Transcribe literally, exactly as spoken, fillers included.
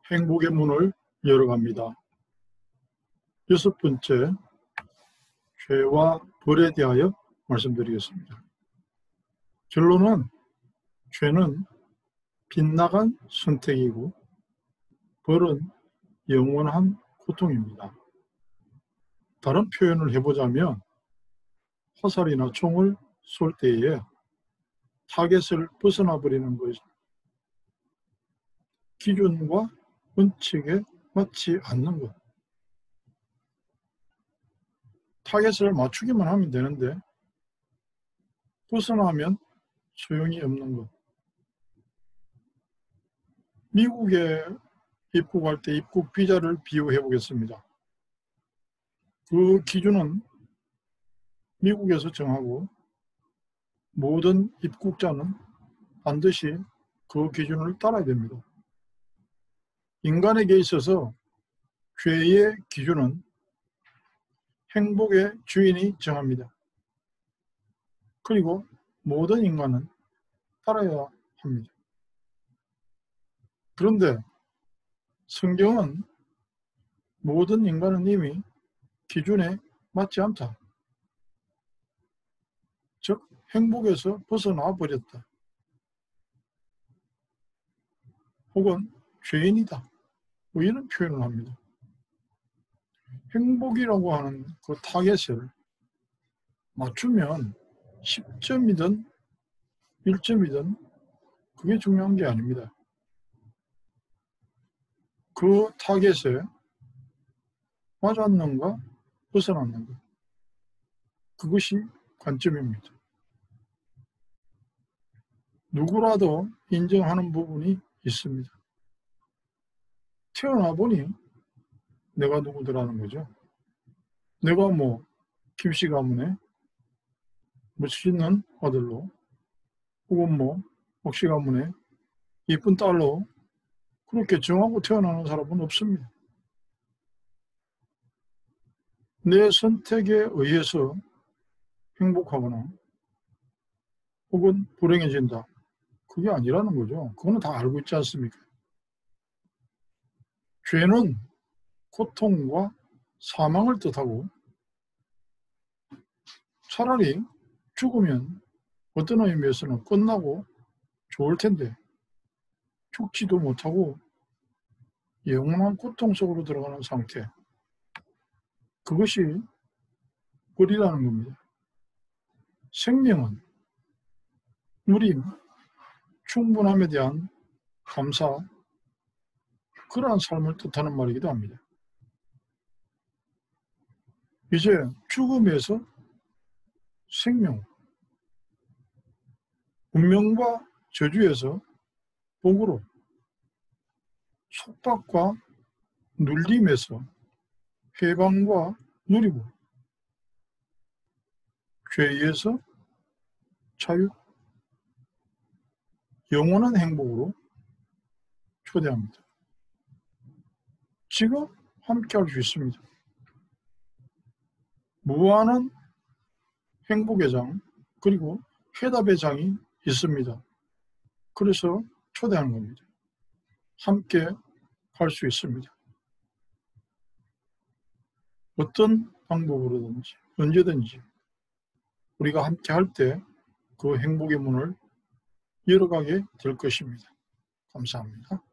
행복의 문을 열어갑니다. 여섯 번째, 죄와 벌에 대하여 말씀드리겠습니다. 결론은 죄는 빗나간 선택이고 벌은 영원한 고통입니다. 다른 표현을 해보자면 화살이나 총을 쏠 때에 타겟을 벗어나 버리는 것, 기준과 원칙에 맞지 않는 것. 타겟을 맞추기만 하면 되는데 벗어나면 소용이 없는 것. 미국에 입국할 때 입국 비자를 비유해 보겠습니다. 그 기준은 미국에서 정하고 모든 입국자는 반드시 그 기준을 따라야 됩니다. 인간에게 있어서 죄의 기준은 행복의 주인이 정합니다. 그리고 모든 인간은 따라야 합니다. 그런데 성경은 모든 인간은 이미 기준에 맞지 않다. 즉 행복에서 벗어나 버렸다. 혹은 죄인이다. 뭐 이런 표현을 합니다. 행복이라고 하는 그 타겟을 맞추면 십 점이든 일 점이든 그게 중요한 게 아닙니다. 그 타겟에 맞았는가 벗어났는가, 그것이 관점입니다. 누구라도 인정하는 부분이 있습니다. 태어나 보니 내가 누구더라는 거죠. 내가 뭐 김씨 가문에 멋있는 아들로, 혹은 뭐 박씨 가문에 이쁜 딸로 그렇게 정하고 태어나는 사람은 없습니다. 내 선택에 의해서 행복하거나 혹은 불행해진다, 그게 아니라는 거죠. 그거는 다 알고 있지 않습니까? 죄는 고통과 사망을 뜻하고 차라리 죽으면 어떤 의미에서는 끝나고 좋을 텐데 죽지도 못하고 영원한 고통 속으로 들어가는 상태, 그것이 벌이라는 겁니다. 생명은 누림, 충분함에 대한 감사, 그러한 삶을 뜻하는 말이기도 합니다. 이제 죽음에서 생명, 운명과 저주에서 복으로, 속박과 눌림에서 해방과 누리고, 죄에서 자유, 영원한 행복으로 초대합니다. 지금 함께 할 수 있습니다. 무한한 행복의 장, 그리고 해답의 장이 있습니다. 그래서 초대하는 겁니다. 함께 할 수 있습니다. 어떤 방법으로든지 언제든지 우리가 함께 할 때 그 행복의 문을 열어가게 될 것입니다. 감사합니다.